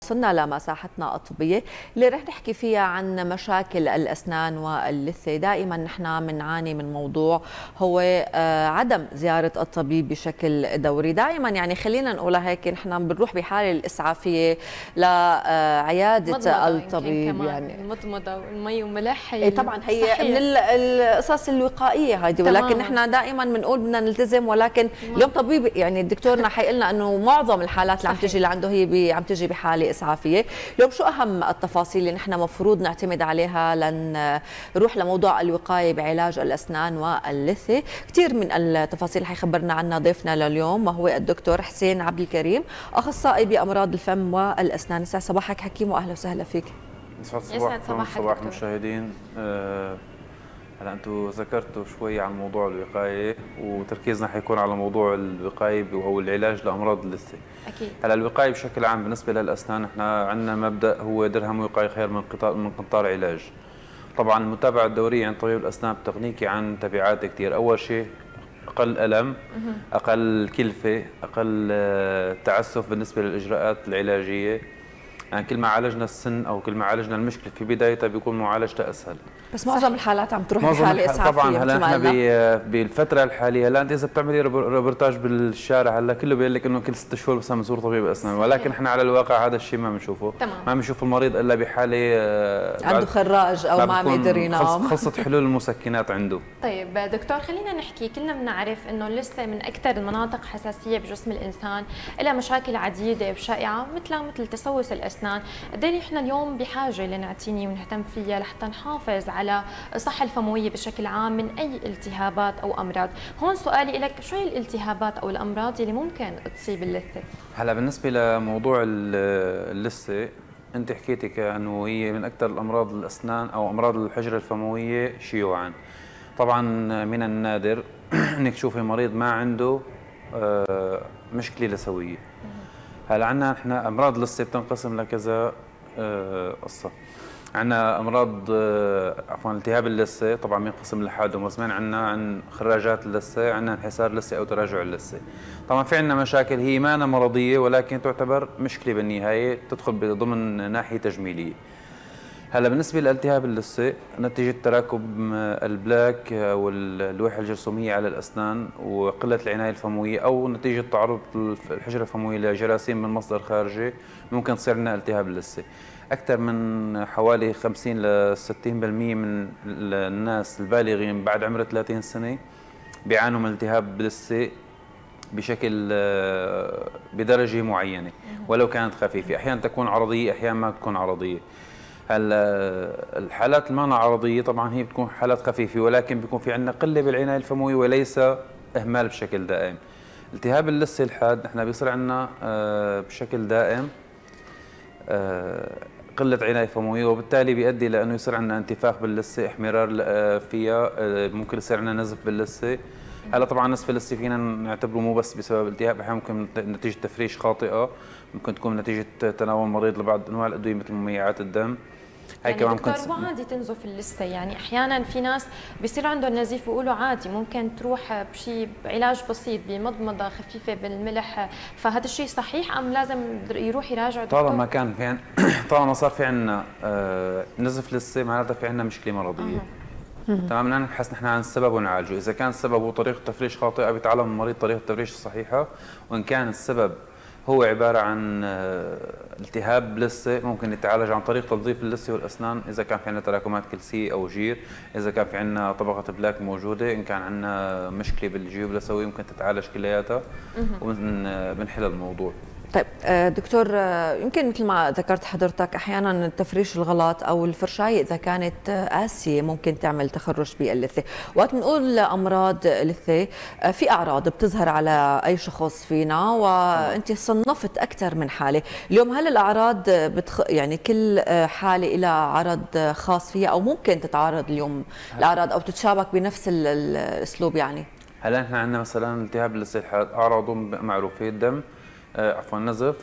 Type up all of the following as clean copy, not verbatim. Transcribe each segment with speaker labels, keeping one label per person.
Speaker 1: وصلنا لمساحتنا الطبية اللي رح نحكي فيها عن مشاكل الأسنان واللثة. دائما نحن بنعاني من موضوع هو عدم زيارة الطبيب بشكل دوري. دائما يعني خلينا نقولها هيك، نحن بنروح بحالة الإسعافية لعيادة الطبيب. يعني
Speaker 2: المضمضة والمي وملح
Speaker 1: طبعا هي صحيح من القصص الوقائية هذه، ولكن نحن دائما بنقول بدنا نلتزم. ولكن اليوم طبيب يعني دكتورنا حيقلنا انه معظم الحالات اللي عم تجي لعنده هي عم تجي بحالة إسعافية. اليوم شو أهم التفاصيل اللي نحن مفروض نعتمد عليها لنروح لموضوع الوقاية بعلاج الأسنان واللثة؟ كثير من التفاصيل اللي حيخبرنا عنها ضيفنا لليوم وهو الدكتور حسين عبد الكريم، أخصائي بأمراض الفم والأسنان. يسعد صباحك حكيم وأهلا وسهلا فيك.
Speaker 3: يسعد صباح المشاهدين. هلا انتم ذكرتوا شوي عن موضوع الوقايه، وتركيزنا حيكون على موضوع الوقايه او العلاج لامراض اللثه.
Speaker 2: اكيد.
Speaker 3: هلا الوقايه بشكل عام بالنسبه للاسنان احنا عندنا مبدا هو درهم وقايه خير من قنطار علاج. طبعا المتابعه الدوريه عند طبيب الاسنان بتغنيكي عن تبعات كثير. اول شيء اقل الم، اقل كلفه، اقل تعسف بالنسبه للاجراءات العلاجيه. يعني كل ما عالجنا السن او كل ما عالجنا المشكله في بدايتها بيكون معالجتها اسهل.
Speaker 1: بس معظم الحالات عم تروح بحاله اسعافيه.
Speaker 3: طبعا هلا احنا بالفتره الحاليه، هلا انت اذا بتعملي روبرتاج بالشارع هلا كله بيقول لك انه كل 6 شهور مثلا بنزور طبيب اسنان، ولكن احنا على الواقع هذا الشيء ما بنشوفه. ما بنشوف المريض الا بحاله
Speaker 1: عنده خراج او ما عم يقدر ينام،
Speaker 3: خلصت حلول المسكنات عنده.
Speaker 2: طيب دكتور، خلينا نحكي. كلنا بنعرف انه اللثه من اكثر المناطق حساسيه بجسم الانسان، لها مشاكل عديده وشائعه مثل تسوس الاسنان. قد ايه احنا اليوم بحاجه لنعتني ونهتم فيها لحتى نحافظ على الصحه الفمويه بشكل عام من اي التهابات او امراض؟ هون سؤالي لك، شو هي الالتهابات او الامراض اللي ممكن تصيب اللثه؟
Speaker 3: هلا بالنسبه لموضوع اللثه، انت حكيتي كانه هي من اكثر الامراض الاسنان او امراض الحجره الفمويه شيوعا. طبعا من النادر انك تشوفي مريض ما عنده مشكله لثويه. هلا عندنا احنا امراض اللثه بتنقسم لكذا قصه. عندنا امراض التهاب اللثه، طبعا بينقسم لحاد ومزمن. عندنا عن خراجات اللثه، عندنا انحسار لثه او تراجع اللثه. طبعا في عندنا مشاكل هي ما مرضيه ولكن تعتبر مشكله بالنهايه، تدخل ضمن ناحيه تجميليه. هلا بالنسبه لالتهاب اللثه نتيجه تراكم البلاك او اللوحه الجرثوميه على الاسنان وقله العنايه الفمويه، او نتيجه تعرض الحجره الفمويه لجراثيم من مصدر خارجي، ممكن تصير لنا التهاب اللثه. اكثر من حوالي 50 ل 60% من الناس البالغين بعد عمر 30 سنه بيعانوا من التهاب لثه بشكل بدرجه معينه ولو كانت خفيفه. احيانا تكون عرضيه، احيانا ما تكون عرضيه. هلا الحالات المانا عرضيه طبعا هي بتكون حالات خفيفه، ولكن بيكون في عندنا قله بالعنايه الفمويه وليس اهمال بشكل دائم. التهاب اللثه الحاد نحن بيصير عندنا بشكل دائم قله عنايه فمويه، وبالتالي بيؤدي لانه يصير عندنا انتفاخ باللثه، احمرار فيها، ممكن يصير عندنا نزف باللثه. هلا طبعا نزف اللثه فينا نعتبره مو بس بسبب التهاب، احيانا ممكن نتيجه تفريش خاطئه، ممكن تكون نتيجه تناول مريض لبعض انواع الادويه مثل مميعات الدم.
Speaker 2: هي يعني كمان دكتور مو عادي تنزف اللثه؟ يعني احيانا في ناس بيصير عندهم نزيف بيقولوا عادي ممكن تروح بشيء علاج بسيط بمضمضه خفيفه بالملح، فهذا الشيء صحيح ام لازم يروح يراجع دكتور؟
Speaker 3: طالما كان في طالما صار في عندنا نزف لثه معناتها في عندنا مشكله مرضيه. تمام، بدنا نبحث نحن عن السبب ونعالجه. اذا كان السبب هو طريقه تفريش خاطئه بيتعلم المريض طريقه التفريش الصحيحه، وان كان السبب هو عباره عن التهاب لثه ممكن يتعالج عن طريق تنظيف اللثه والاسنان. اذا كان في عندنا تراكمات كلسيه او جير، اذا كان في عندنا طبقه بلاك موجوده، ان كان عندنا مشكله بالجيوب اللثويه ممكن تتعالج كلياتها وبنحل الموضوع.
Speaker 1: طيب دكتور، يمكن مثل ما ذكرت حضرتك احيانا التفريش الغلط او الفرشايه اذا كانت قاسيه ممكن تعمل تخرج باللثه. وقت بنقول امراض لثه في اعراض بتظهر على اي شخص فينا، وانت صنفت اكثر من حاله اليوم. هل الاعراض يعني كل حاله لها عرض خاص فيها او ممكن تتعارض اليوم الاعراض او تتشابك بنفس الاسلوب؟ يعني
Speaker 3: هلا احنا عندنا مثلا التهاب اللثه الحاد اعراضه معروفه: الدم، نزف،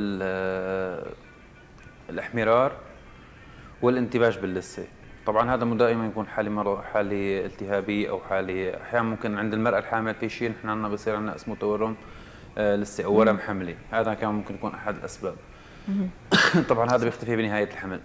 Speaker 3: الاحمرار والانتباش باللثه. طبعا هذا مو دائما يكون حاله التهابيه او حاله، احيانا ممكن عند المراه الحامل في شيء نحن عندنا بصير عندنا اسمه تورم لثه او ورم حملي، هذا كمان ممكن يكون احد الاسباب. طبعا هذا بيختفي بنهايه الحمل.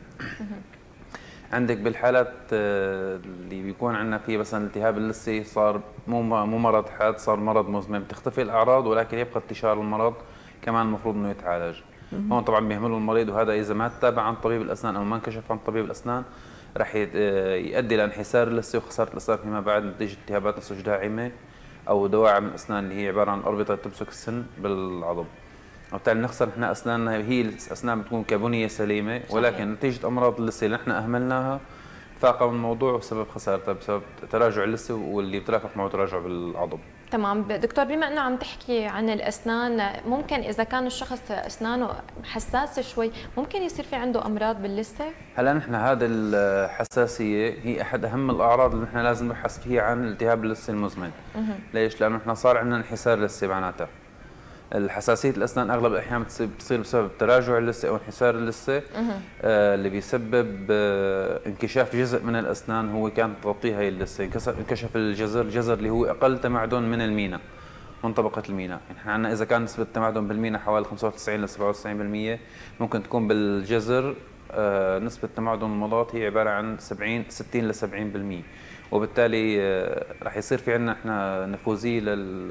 Speaker 3: عندك بالحالات اللي بيكون عندنا فيه مثلا التهاب اللثه صار مو مرض حاد، صار مرض مزمن، بتختفي الاعراض ولكن يبقى انتشار المرض كمان المفروض انه يتعالج. هون طبعا بيهملوا المريض، وهذا اذا ما تتابع عن طبيب الاسنان او ما انكشف عن طبيب الاسنان رح يؤدي لانحسار اللثه وخساره الاسنان فيما بعد نتيجه التهابات نسج داعمه او دواعم الاسنان اللي هي عباره عن اربطه تمسك السن بالعظم. وبالتالي نخسر نحن اسناننا، هي الاسنان بتكون كبنيه سليمه ولكن نتيجه امراض اللثه اللي نحن اهملناها فاقم الموضوع وسبب خسارتها بسبب تراجع اللثه واللي بترافق معه تراجع بالعظم.
Speaker 2: تمام دكتور، بما انه عم تحكي عن الاسنان، ممكن اذا كان الشخص اسنانه حساسه شوي ممكن يصير في عنده امراض باللثه؟
Speaker 3: هلا نحن هذا الحساسيه هي احد اهم الاعراض اللي نحن لازم نبحث فيها عن التهاب اللثه المزمن. ليش؟ لانه نحن صار عندنا انحسار لثه معناتها. الحساسيه الاسنان اغلب الاحيان بتصير بسبب تراجع اللثه او انحسار اللثه اللي بيسبب انكشاف جزء من الاسنان هو كان تغطيه هي اللثه، انكشف الجذر اللي هو اقل تمعدن من المينا، من طبقه المينا. يعني احنا عندنا اذا كان نسبه التمعدن بالمينا حوالي 95 ل 97%، ممكن تكون بالجذر نسبه تمعدن المضاد هي عباره عن 60 ل 70%، وبالتالي راح يصير في عندنا احنا نفوذيه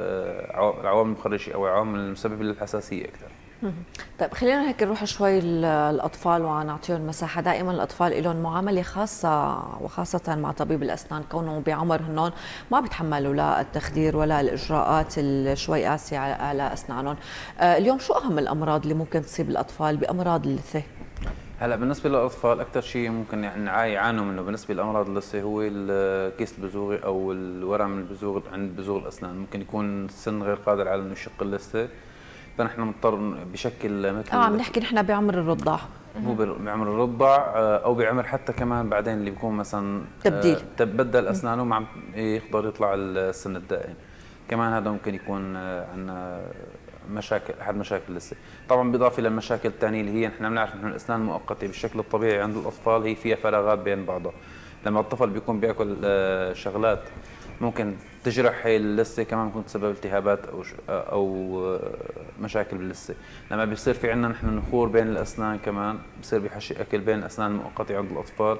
Speaker 3: للعوامل المخرجه او العوامل المسببه للحساسيه اكثر.
Speaker 1: طيب خلينا هيك نروح شوي للاطفال ونعطيهم مساحه. دائما الاطفال لهم معامله خاصه وخاصه مع طبيب الاسنان كونهم بعمر هنون ما بيتحملوا لا التخدير ولا الاجراءات شوي قاسيه على اسنانهم. اليوم شو اهم الامراض اللي ممكن تصيب الاطفال بامراض اللثه؟
Speaker 3: هلا بالنسبه للاطفال اكثر شيء ممكن يعانوا منه بالنسبه لامراض اللثه هو الكيس البزوغي او الورم البزوغ عند بزوغ الاسنان. ممكن يكون السن غير قادر على انه يشق اللثه، فنحن مضطر بشكل مثل
Speaker 1: عم نحكي نحن بعمر الرضع،
Speaker 3: مو بعمر الرضع او بعمر حتى كمان بعدين اللي بيكون مثلا تبدل اسنانه ما عم يقدر يطلع السن الدائم، كمان هذا ممكن يكون عندنا مشاكل، احد مشاكل اللثه. طبعا بالاضافه للمشاكل الثانيه اللي هي نحن بنعرف انه الاسنان المؤقته بالشكل الطبيعي عند الاطفال هي فيها فراغات بين بعضها. لما الطفل بيكون بياكل شغلات ممكن تجرح هي اللثه، كمان ممكن تسبب التهابات او مشاكل باللثه. لما بيصير في عندنا نحن نخور بين الاسنان كمان بصير بيحشي اكل بين الاسنان المؤقته عند الاطفال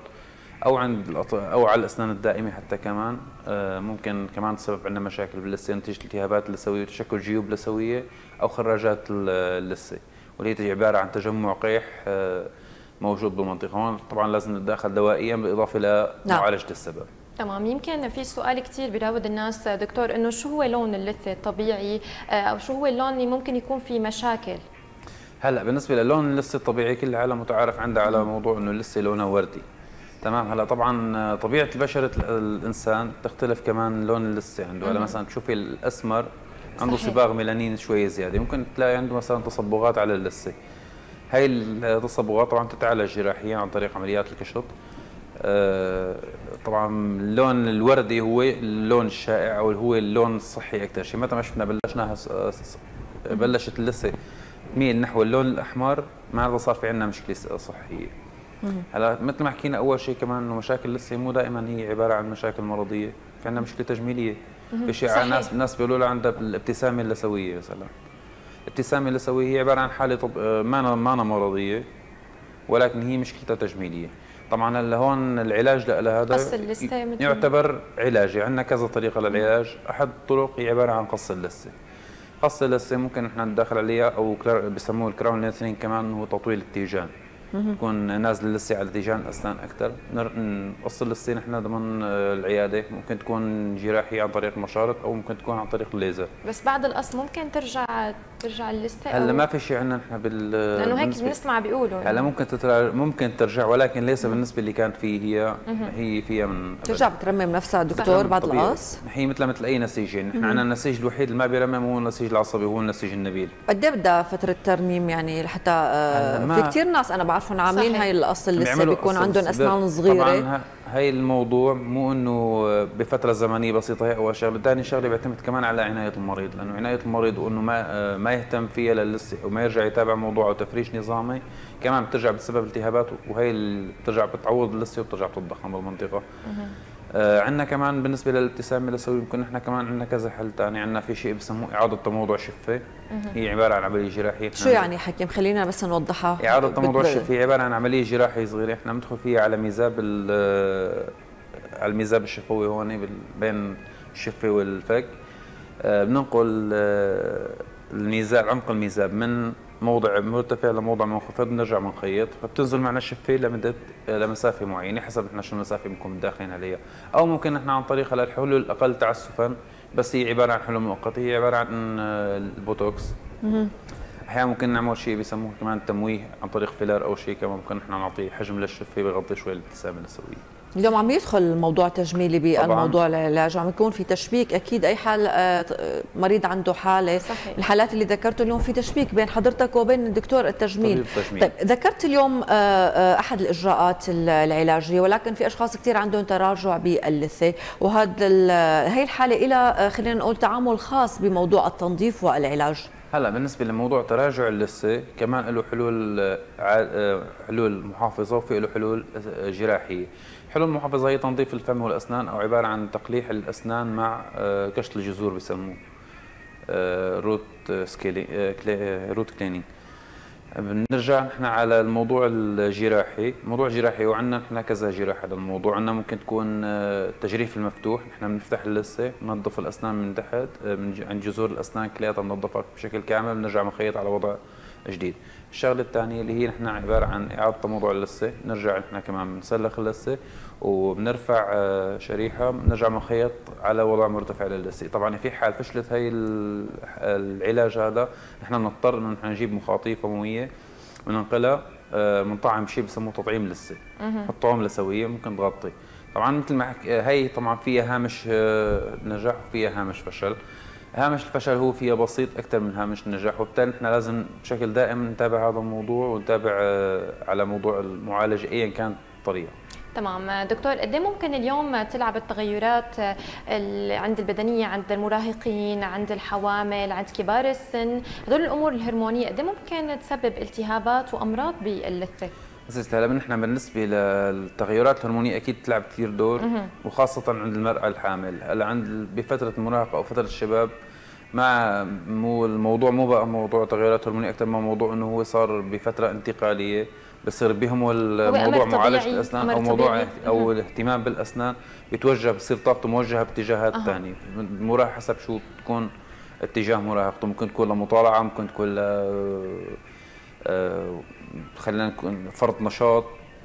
Speaker 3: او على الاسنان الدائمه حتى كمان ممكن كمان تسبب عندنا مشاكل باللثه نتيجه الالتهابات اللثويه وتشكل جيوب لثويه او خراجات اللثه، واللي هي عباره عن تجمع قيح موجود بالمنطقه. هون طبعا لازم نتدخل دوائيا بالاضافه لمعالجه السبب.
Speaker 2: تمام. يمكن في سؤال كثير بيراود الناس دكتور، انه شو هو لون اللثه الطبيعي او شو هو اللون اللي ممكن يكون فيه مشاكل؟
Speaker 3: هلا بالنسبه للون اللثه الطبيعي كل العالم متعارف عندها على موضوع انه اللثه لونها وردي. تمام. هلا طبعا طبيعه بشره الانسان تختلف كمان لون اللثه عنده. هلا مثلا تشوفي الاسمر عنده صباغ ميلانين شوي زياده، ممكن تلاقي عنده مثلا تصبغات على اللثه. هاي التصبغات طبعا تتعالج جراحيا عن طريق عمليات الكشط. طبعا اللون الوردي هو اللون الشائع او هو اللون الصحي اكثر شيء. متى ما شفنا بلشت اللثه تميل نحو اللون الاحمر معناتها صار في عندنا مشكله صحيه. هلا مثل ما حكينا اول شيء كمان انه مشاكل اللثه مو دائما هي عباره عن مشاكل مرضيه، في عندنا مشكله تجميليه. في شيء ناس بيقولوا لها عندها الابتسامه اللثويه مثلا. الابتسامه اللثويه هي عباره عن حاله ما مرضيه ولكن هي مشكلتها تجميليه. طبعا هلا هون العلاج لهذا
Speaker 2: قص اللثه
Speaker 3: يعتبر علاجي. عندنا كذا طريقه للعلاج، احد الطرق هي عباره عن قص اللثه. قص اللثه ممكن نحن ندخل عليها او بسموه الكراون لينثنينج، كمان هو تطويل التيجان. تكون نازل اللثه على تيجان الاسنان اكثر. نقص اللثه نحن ضمن العياده، ممكن تكون جراحيه عن طريق المشارط او ممكن تكون عن طريق الليزر.
Speaker 2: بس بعد القص ممكن ترجع اللثه؟
Speaker 3: هلا ما في شيء عندنا نحن
Speaker 2: لانه هيك بنسمع بيقولوا
Speaker 3: هلا ممكن ترجع ولكن ليس بالنسبه اللي كانت فيه. هي فيها من
Speaker 1: ترجع بترمم نفسها دكتور بعد القص؟
Speaker 3: هي مثل اي نسيج. يعني نحن عندنا النسيج الوحيد اللي ما بيرمم هو النسيج العصبي، هو النسيج النبيل.
Speaker 1: قد ايه بدها فتره ترميم يعني لحتى في كثير ناس انا بعرفهم عاملين هاي القص اللي لسه بيكون عندهم اسنان صغيره.
Speaker 3: طبعا هاي الموضوع مو انه بفتره زمنيه بسيطه، هي اول شغله. ثاني شغله بيعتمد كمان على عنايه المريض، لانه عنايه المريض وانه ما يهتم فيها للسه وما يرجع يتابع موضوع او تفريش نظامي كمان بترجع بسبب التهابات، وهي بترجع بتعوض اللثه وبترجع بتضخم بالمنطقه. عندنا كمان بالنسبه للابتسامه اللثويه يمكن احنا كمان عندنا كذا حل ثاني. عندنا في شيء بسموه اعاده تموضع شفه، هي عباره عن عمليه جراحيه.
Speaker 1: شو يعني حكيم؟ خلينا بس نوضحها.
Speaker 3: اعاده تموضع الشفه هي عباره عن عمليه جراحيه صغيره احنا بندخل فيها على ميزاب على الميزاب الشفوي هون بين الشفه والفك. بننقل الميزاب، عمق الميزاب من موضع مرتفع لموضع منخفض، بنرجع بنخيط، فبتنزل معنا الشفه لمسافه معينه حسب احنا شو المسافه بنكون داخلين عليها، او ممكن احنا عن طريق الحلول الاقل تعسفا، بس هي عباره عن حلول مؤقته، هي عباره عن البوتوكس. احيانا ممكن نعمل شيء بيسموه كمان تمويه عن طريق فيلر او شيء كمان، ممكن احنا نعطيه حجم للشفه بيغطي شوي الابتسامه اللثويه.
Speaker 1: اليوم عم يدخل الموضوع تجميلي بالموضوع العلاج، عم يكون في تشبيك اكيد. اي حال مريض عنده حاله، صحيح. الحالات اللي ذكرته اليوم في تشبيك بين حضرتك وبين الدكتور التجميل. طيب ذكرت اليوم احد الاجراءات العلاجيه، ولكن في اشخاص كثير عندهم تراجع باللثه، هي الحاله لها خلينا نقول تعامل خاص بموضوع التنظيف والعلاج.
Speaker 3: هلا بالنسبه لموضوع تراجع اللثه كمان له حلول محافظه وفي له حلول جراحيه. حلول محافظه هي تنظيف الفم والاسنان، او عباره عن تقليح الاسنان مع كشط الجذور بسموه روت كلينينج. بنرجع نحن على الموضوع الجراحي. الموضوع الجراحي وعندنا نحن كذا جراحه للموضوع. عندنا ممكن تكون التجريف المفتوح، نحن بنفتح اللثه بننظف الاسنان من تحت عند جذور الاسنان كلياتها بننظفها بشكل كامل، بنرجع بنخيط على وضع جديد. الشغله الثانيه اللي هي نحن عباره عن اعاده تموضع اللثه، نرجع نحن كمان بنسلخ اللثه وبنرفع شريحه، بنرجع بنخيط على وضع مرتفع للثه. طبعا في حال فشلت هي العلاج هذا نحن بنضطر انه نحن نجيب مخاطيف فمويه وننقلها، بنطعم شيء بسموه تطعيم لثه، الطعوم لثويه ممكن تغطي. طبعا مثل ما هي طبعا فيها هامش نجاح وفيها هامش فشل. هامش الفشل هو فيها بسيط اكثر من هامش النجاح، وبالتالي نحن لازم بشكل دائم نتابع هذا الموضوع ونتابع على موضوع المعالجه ايا كانت الطريقه.
Speaker 2: تمام دكتور، قد ايه ممكن اليوم تلعب التغيرات عند البدنيه، عند المراهقين، عند الحوامل، عند كبار السن، هذول الامور الهرمونيه قد ايه ممكن تسبب التهابات وامراض باللثه؟
Speaker 3: بس هلا نحن بالنسبه للتغيرات الهرمونيه اكيد تلعب كثير دور، وخاصه عند المراه الحامل. هلا عند بفتره المراهقه او فتره الشباب الموضوع مو بقى موضوع تغيرات هرمونيه اكثر ما موضوع انه هو صار بفتره انتقاليه، بصير بهم الموضوع معالجه الاسنان او موضوع او الاهتمام بالاسنان بيتوجه، بصير طاقته موجهه باتجاهات ثانيه. المراهق حسب شو تكون اتجاه مراهقته، ممكن تكون لمطالعه، ممكن تكون خلينا نكون فرط نشاط،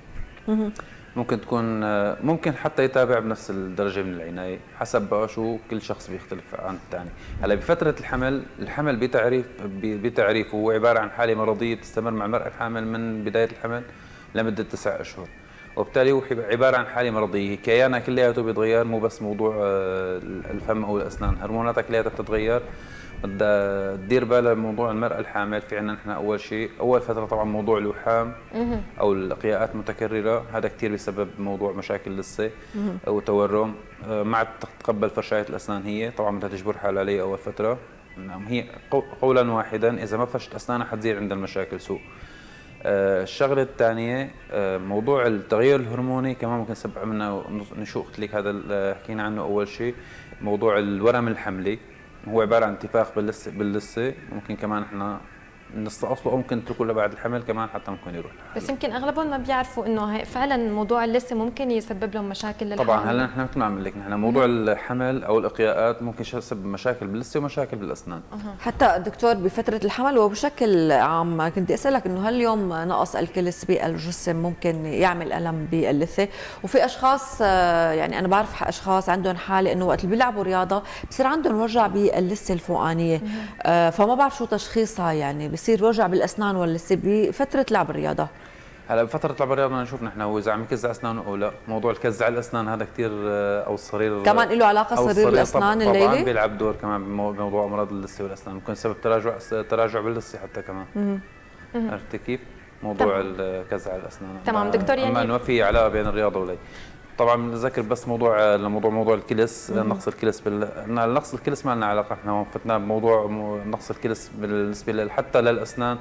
Speaker 3: ممكن تكون ممكن حتى يتابع بنفس الدرجه من العنايه، حسب بقى شو كل شخص بيختلف عن الثاني. هلا بفتره الحمل بتعريف هو عباره عن حاله مرضيه بتستمر مع المراه الحامل من بدايه الحمل لمده 9 اشهر، وبالتالي هو عباره عن حاله مرضيه كيانها كلياته بيتغير، مو بس موضوع الفم او الاسنان، هرموناتها كلياتها بتتغير. بدها تدير بالها بموضوع المرأة الحامل. في عندنا نحن أول شيء أول فترة طبعا موضوع اللحام أو الإقياءات متكررة، هذا كثير بيسبب موضوع مشاكل لثة وتورم. مع تقبل فرشاية الأسنان هي طبعا بدها تجبر حالها عليه أول فترة. هي قولا واحدا إذا ما فرشت أسنانها حتزيد عندها المشاكل سوء. الشغلة الثانية موضوع التغير الهرموني كمان ممكن يسبب عندنا نشوء قلت لك، هذا اللي حكينا عنه أول شيء. موضوع الورم الحملي هو عباره عن انتفاخ باللثه، ممكن كمان احنا نستأصله او ممكن نتركه لبعد الحمل كمان حتى ممكن يروح.
Speaker 2: بس يمكن اغلبهم ما بيعرفوا انه فعلا موضوع اللثه ممكن يسبب لهم مشاكل للحمل.
Speaker 3: طبعا هلا نحن مثل ما عم لك نحن موضوع الحمل او الاقياءات ممكن يسبب مشاكل باللثه ومشاكل بالاسنان.
Speaker 1: حتى دكتور بفتره الحمل وبشكل عام كنت اسالك انه هل اليوم نقص الكلس بالجسم ممكن يعمل الم باللثه؟ وفي اشخاص يعني انا بعرف اشخاص عندهم حاله انه وقت اللي بيلعبوا رياضه بصير عندهم وجع باللثه الفوقانيه، فما بعرف شو تشخيصها، يعني بصير وجع بالاسنان واللثه بفتره لعب الرياضه. هلا
Speaker 3: بفتره لعب الرياضه بدنا نشوف نحن هو اذا عم يكزع اسنانه او لا. موضوع الكزع الاسنان هذا كثير او الصرير
Speaker 1: كمان له علاقه صرير الاسنان الليلي؟
Speaker 3: طبعا بيلعب دور كمان بموضوع امراض اللثه والاسنان، ممكن سبب تراجع باللثه حتى كمان. عرفتي كيف؟ موضوع الكزع الاسنان.
Speaker 2: تمام دكتور، يعني
Speaker 3: اما انه في علاقه بين الرياضه واللي طبعا بنذكر بس موضوع الكلس، نقص الكلس نقص الكلس ما لنا علاقه، احنا فتنا بموضوع نقص الكلس بالنسبه حتى للاسنان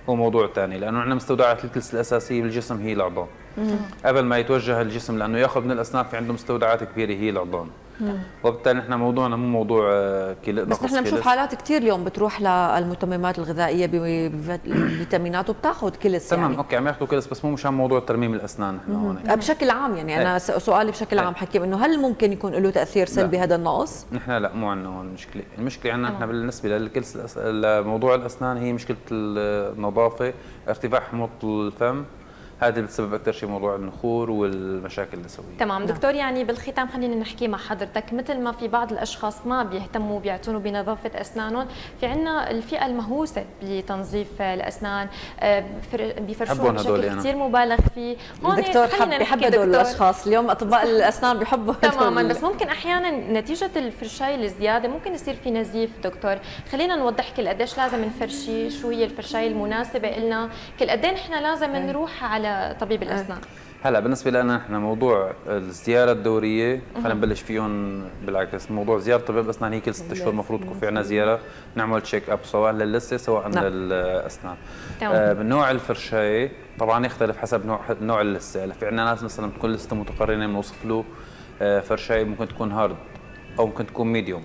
Speaker 3: هو موضوع ثاني، لانه احنا مستودعات الكلسه الاساسيه بالجسم هي العظام. قبل ما يتوجه الجسم لانه ياخذ من الاسنان في عنده مستودعات كبيره هي العظام. وبالتالي نحن موضوعنا مو موضوع
Speaker 1: بس نحن بنشوف حالات كثير اليوم بتروح للمتممات الغذائيه بفيتامينات وبتاخذ كلس.
Speaker 3: تمام
Speaker 1: يعني.
Speaker 3: اوكي عم ياخذوا كلس، بس مو مشان موضوع ترميم الاسنان نحن هون.
Speaker 1: بشكل عام يعني انا سؤالي بشكل عام حكيم انه هل ممكن يكون له تاثير سلبي هذا النقص؟
Speaker 3: نحن لا مو عندنا هون مشكله، المشكله عندنا نحن بالنسبه للكلس لموضوع الاسنان هي مشكله النظافه، ارتفاع حموضه الفم، هذا اللي بتسبب اكثر شيء موضوع النخور والمشاكل النسويه.
Speaker 2: تمام دكتور، يعني بالختام خلينا نحكي مع حضرتك، مثل ما في بعض الاشخاص ما بيهتموا بيعتنوا بنظافه اسنانهم، في عندنا الفئه المهووسه بتنظيف الاسنان، بيفرشوها بشكل كثير مبالغ فيه.
Speaker 1: هون الدكتور بحب هدول الاشخاص، اليوم اطباء الاسنان بيحبوا
Speaker 2: تماما، بس ممكن احيانا نتيجه الفرشاي الزياده ممكن يصير في نزيف. دكتور خلينا نوضح كل قديش لازم نفرشي، شو هي الفرشاي المناسبه لنا، كل قد ايه نحن لازم نروح على طبيب الاسنان.
Speaker 3: هلا بالنسبه لنا احنا موضوع الزياره الدوريه خلينا نبلش فيهم بالعكس. موضوع زياره طبيب الاسنان هي كل 6 شهور المفروض تكون في عندنا زياره نعمل تشيك اب سواء للثه سواء للاسنان. بنوع الفرشايه طبعا يختلف حسب نوع اللثه. في عندنا ناس مثلا بتكون لثه متقرنه بنوصف له فرشايه ممكن تكون هارد او ممكن تكون ميديوم.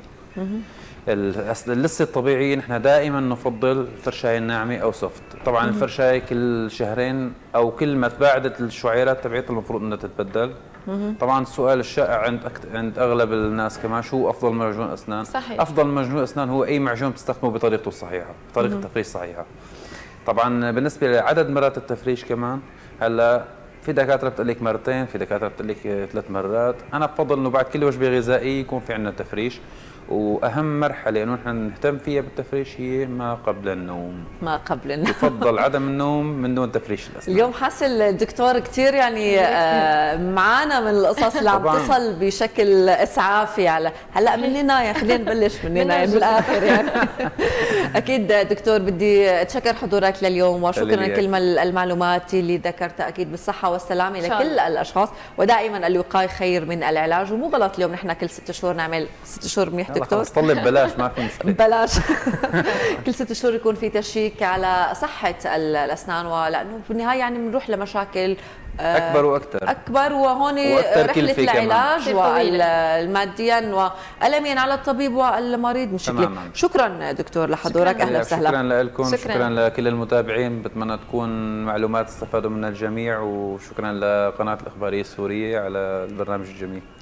Speaker 3: اللثه الطبيعيه نحن دائما نفضل الفرشايه الناعمه او سوفت. طبعا الفرشايه كل شهرين او كل ما تباعدت الشعيرات تبعتها المفروض انها تتبدل. طبعا السؤال الشائع عند اغلب الناس كمان، شو افضل معجون اسنان؟
Speaker 2: صحيح.
Speaker 3: افضل معجون اسنان هو اي معجون تستخدمه بطريقته الصحيحه، بطريقه التفريش الصحيحه. طبعا بالنسبه لعدد مرات التفريش كمان، هلا في دكاتره بتقول لك مرتين، في دكاتره بتقول لك 3 مرات. انا بفضل انه بعد كل وجبه غذائيه يكون في عندنا تفريش، واهم مرحله انه نحن نهتم فيها بالتفريش هي ما قبل النوم.
Speaker 1: ما قبل النوم
Speaker 3: يفضل عدم النوم من دون تفريش الاسنان.
Speaker 1: اليوم حاسس الدكتور كثير يعني معنا من القصص اللي عم تصل بشكل اسعافي. على هلا من هنا خلينا نبلش من هنا بالاخر يعني. اكيد دكتور بدي اتشكر حضورك لليوم، وشكرا لكل المعلومات اللي ذكرتها، اكيد بالصحه والسلامه لكل الاشخاص، ودائما الوقايه خير من العلاج. ومو غلط اليوم نحن كل 6 شهور نعمل 6 شهور منيح دكتور؟
Speaker 3: طلب ببلاش ما في مشكله.
Speaker 1: ببلاش. كل 6 شهور يكون في تشيك على صحه الاسنان، ولانه بالنهايه يعني بنروح لمشاكل
Speaker 3: اكبر واكثر
Speaker 1: وهون رحله العلاج والماديا والميا على الطبيب والمريض مشكله. شكرا دكتور لحضورك، اهلا وسهلا.
Speaker 3: شكرا لكم، شكرا لكل المتابعين، بتمنى تكون معلومات استفادوا منها الجميع، وشكرا لقناه الاخباريه السوريه على البرنامج الجميل.